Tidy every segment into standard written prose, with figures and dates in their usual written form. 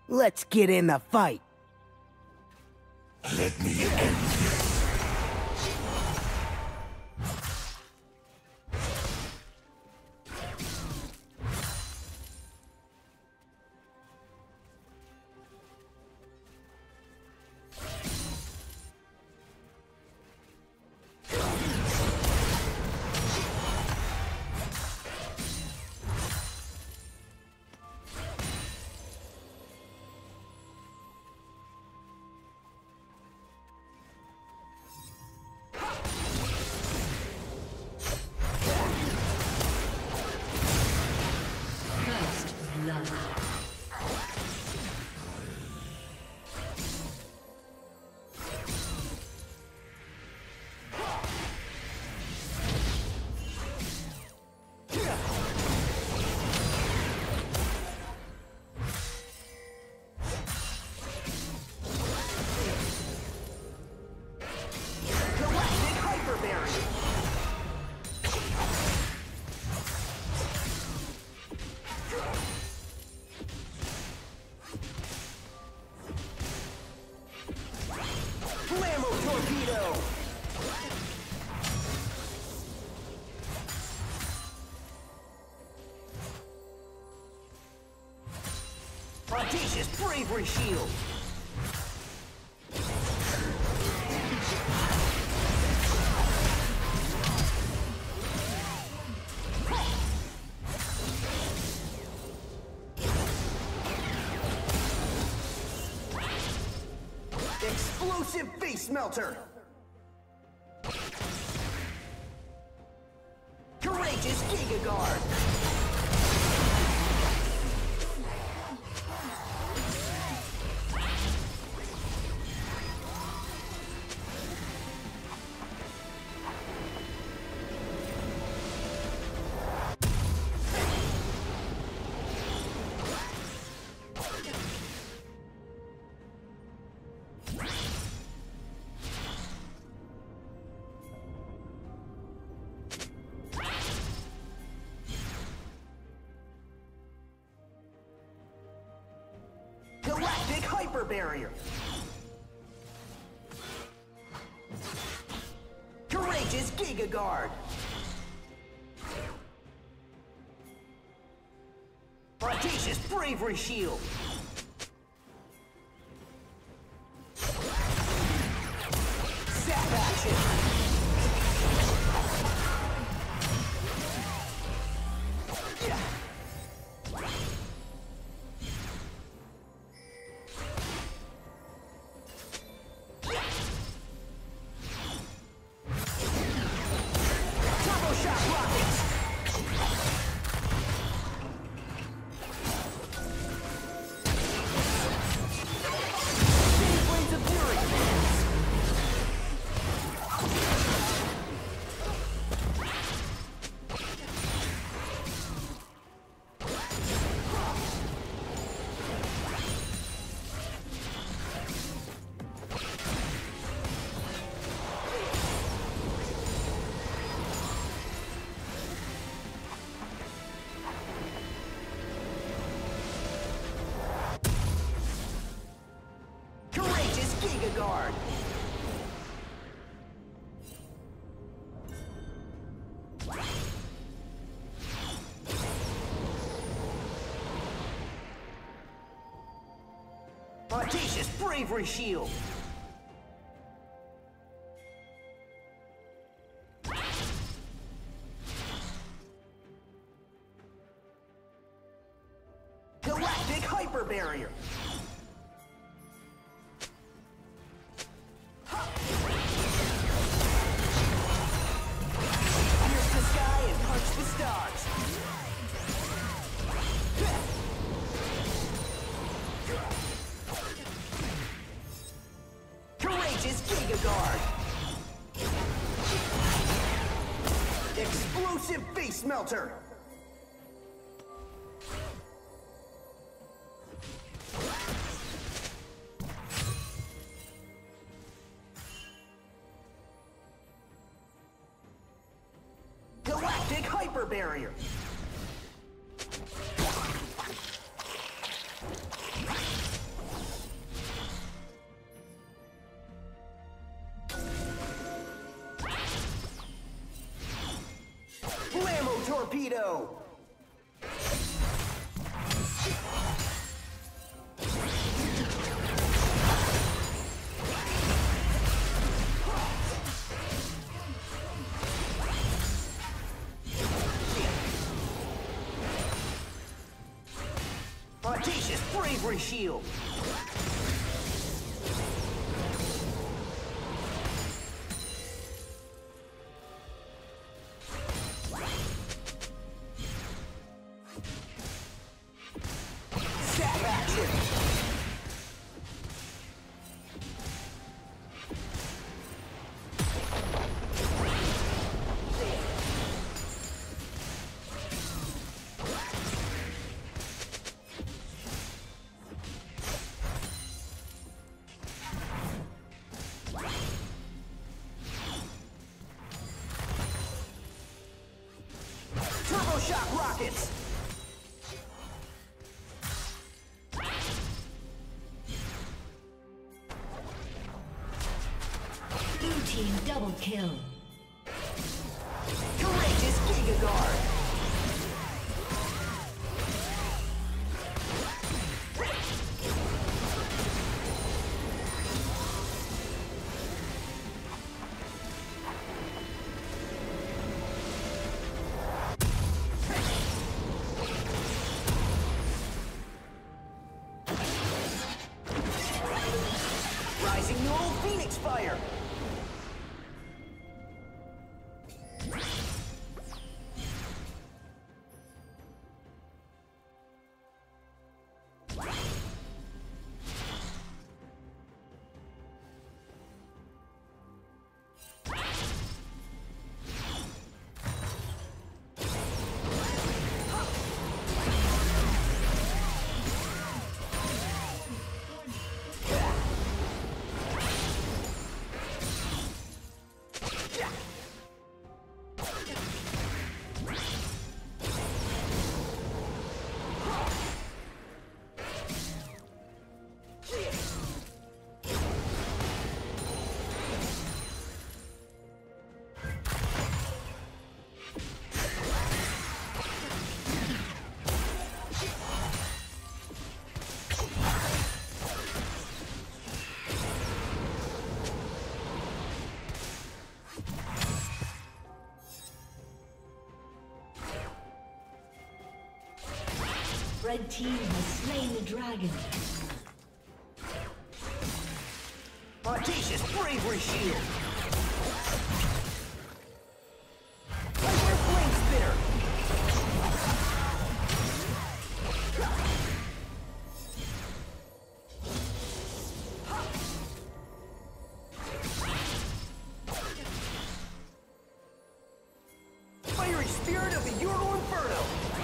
Let's get in the fight. Let me end this. Audacious bravery shield. Explosive face melter. Courageous Giga Guard. Galactic Hyper Barrier. Courageous Giga Guard. Audacious bravery shield. Zap action. Giga Guard. Audacious bravery shield. Galactic Hyper Barrier. Courageous Giga Guard. Explosive face melter. Galactic Hyper Barrier. torpedo! Audacious bravery shield! Zap action! Turbo shock rockets! Blue team double kill. Courageous Giga Guard! Rising Null Phoenix Fire! Red team has slain the dragon. Audacious bravery shield! Fire flame spitter! Fiery spirit of the Euro Inferno!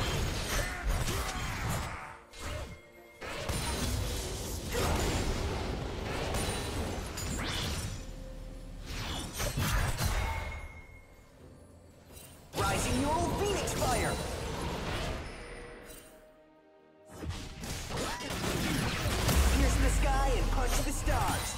Rising Neural Phoenix Fire! Pierce the sky and punch the stars!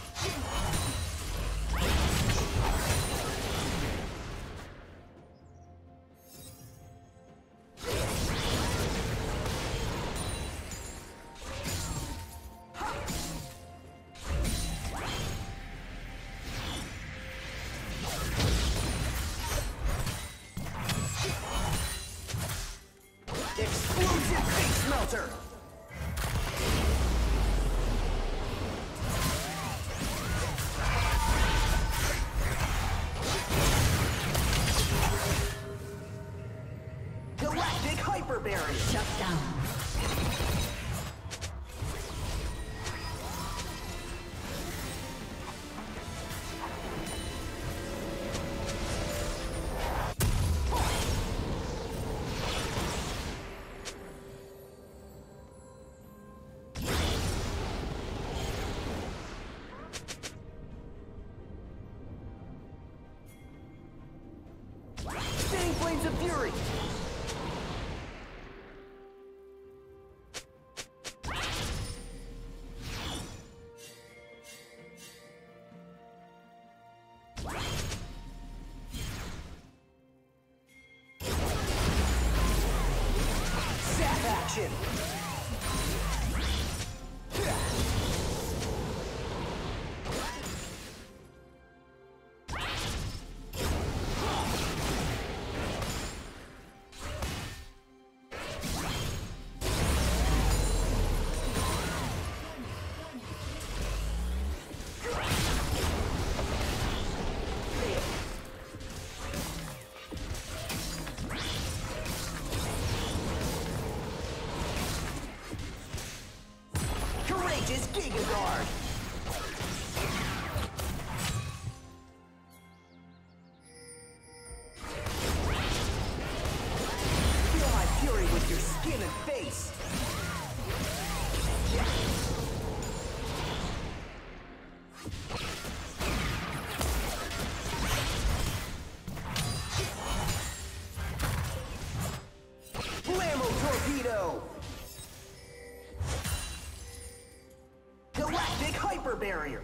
Explosive face melter! Galactic hyper barrier! Shut down. Spinning flames of fury! Courageous Giga Guard! Feel my fury with your skin and face! Torpedo! Galactic Hyper Barrier!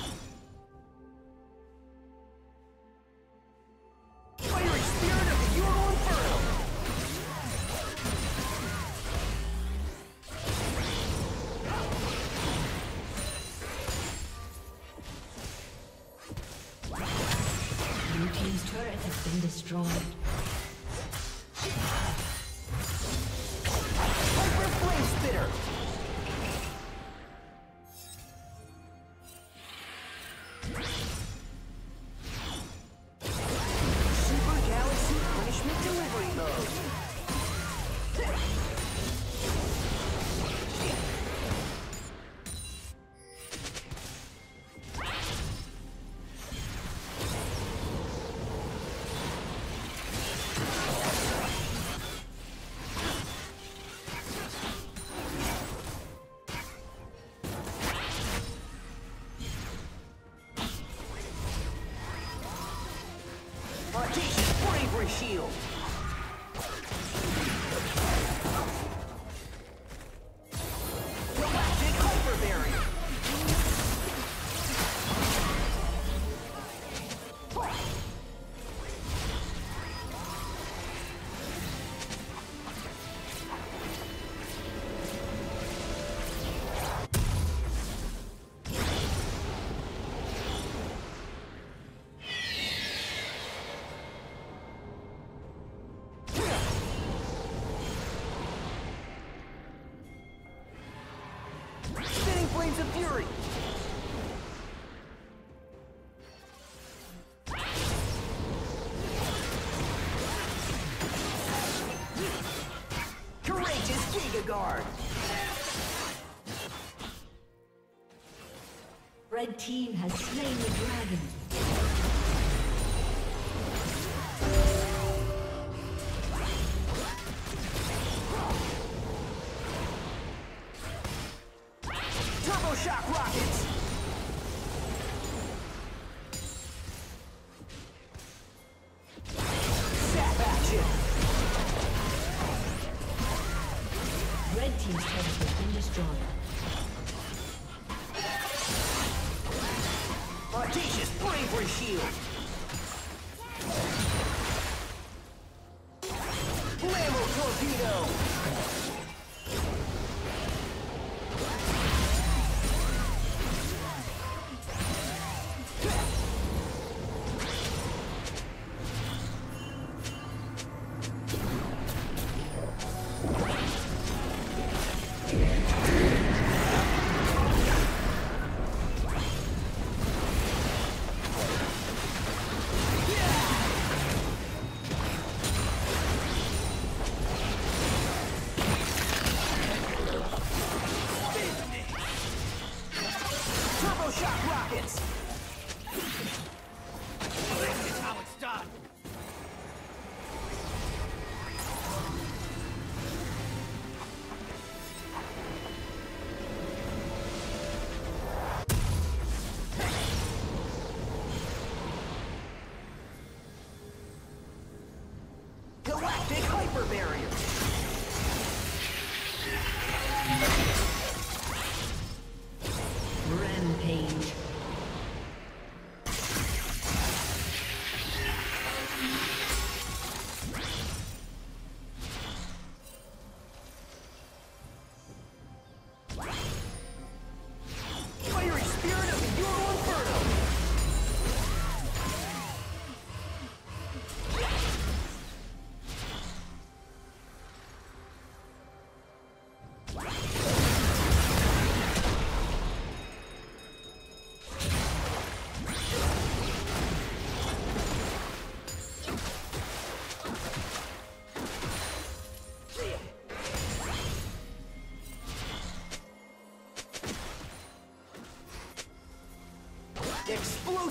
Fiery Spirit of the Euro Inferno! Blue team's turret has been destroyed. Spitter. Super Galaxy Punishment Delivery Mode. Audacious Bravery Shield! Galactic Hyper Barrier! Flames of Fury! Courageous Giga Guard! Red team has slain the dragon. Shock rockets! Zap action! Red team's turret has been destroyed. Audacious Bravery Shield! Blammo Torpedo! Shock rockets! This is how it's done! Galactic Hyper Barrier! Rampage.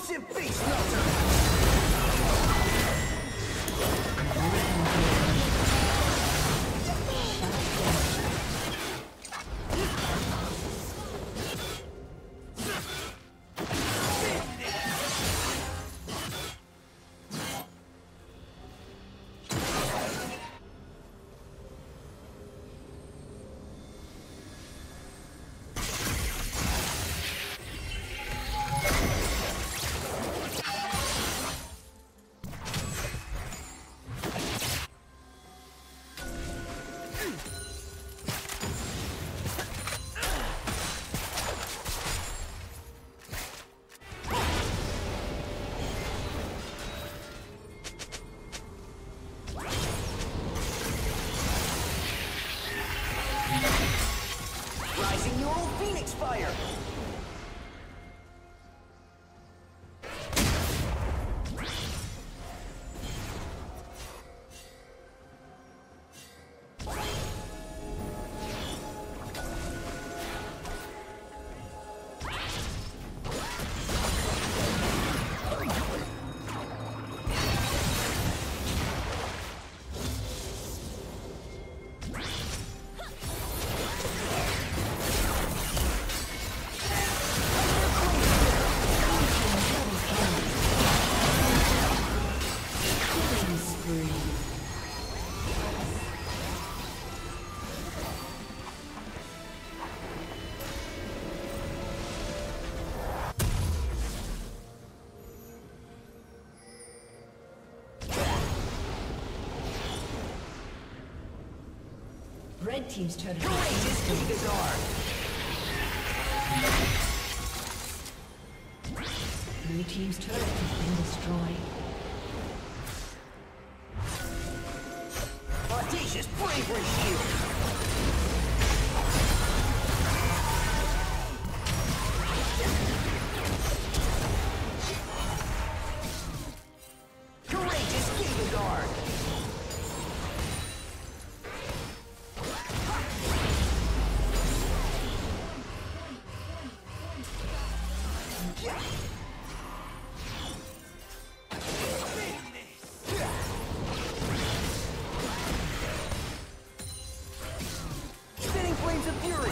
Explosive face melter! Rising neural phoenix fire! Red team's turret has Courageous Giga Blue team's turret has been destroyed. Audacious bravery shield! Courageous Giga Guard! Spinning flames of fury!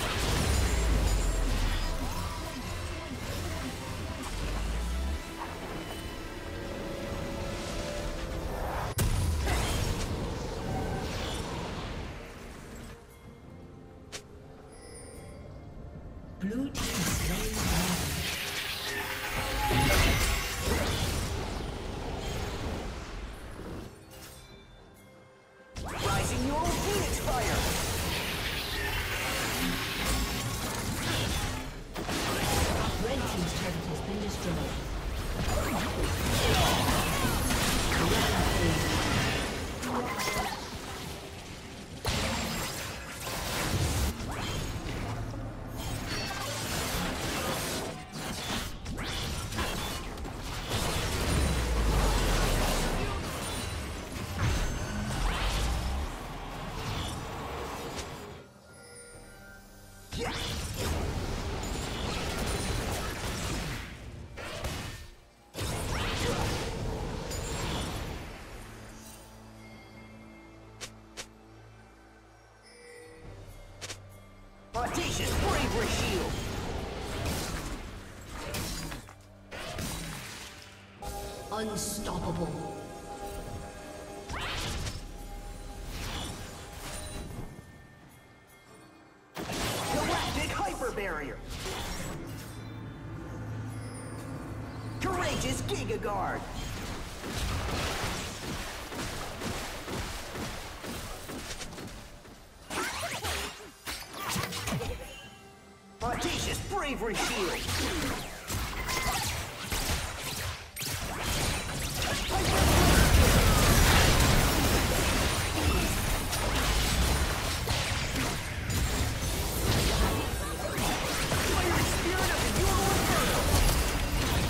Blue team slain dragon. Rising neural phoenix fire! Red team's turret has been destroyed. Audacious bravery shield! Unstoppable. Galactic hyper barrier! Courageous Giga Guard! Audacious bravery shield! Fiery spirit of the Euro Inferno!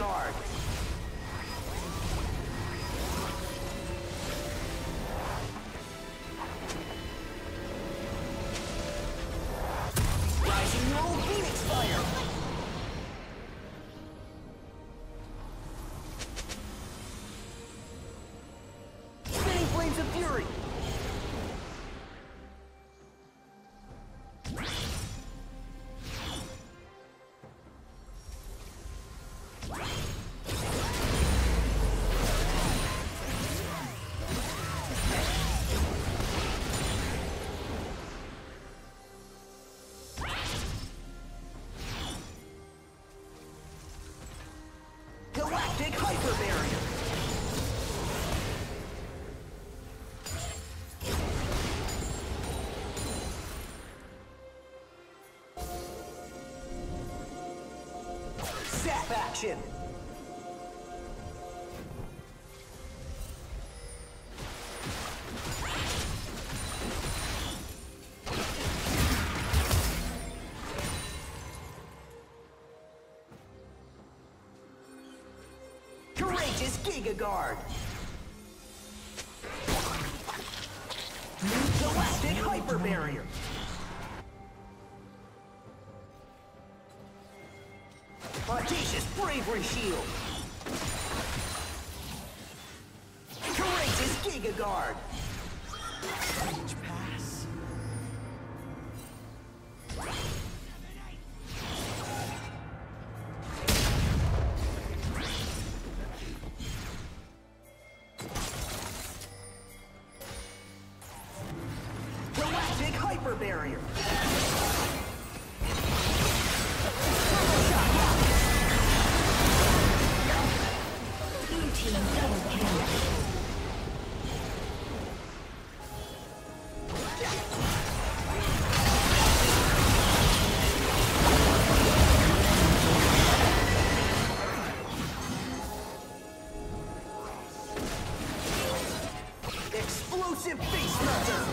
guard. Rising roll Phoenix Fire. Spinning Flames of Fury. Galactic Hyper Barrier. Zap action. Courageous Giga Guard. Galactic Hyper Barrier. Audacious Bravery Shield. Courageous Giga Guard. Rage Pass. Galactic Hyper Barrier. Blue team double kill. Explosive Face Melter.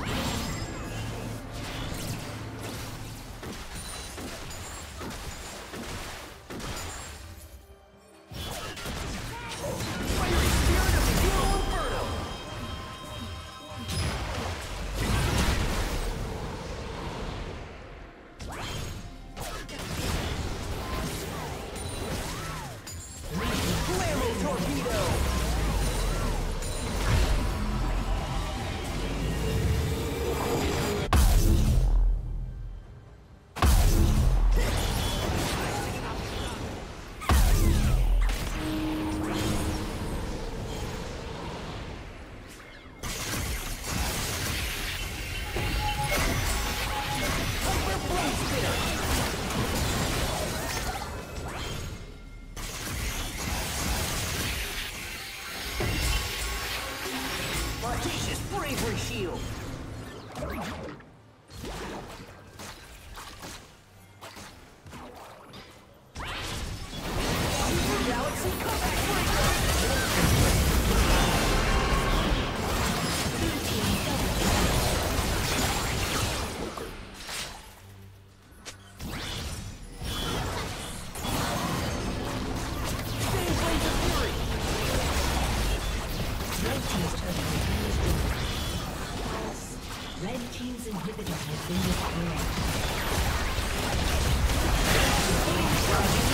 Fiery Spirit of the Hero Inferno. Flammo Torpedo. Audacious Bravery Shield. Galaxy Comeback Breaker. Blue team double Spinning Flames of Fury. Red team's turret has been destroyed. Red team's inhibitor has been destroyed.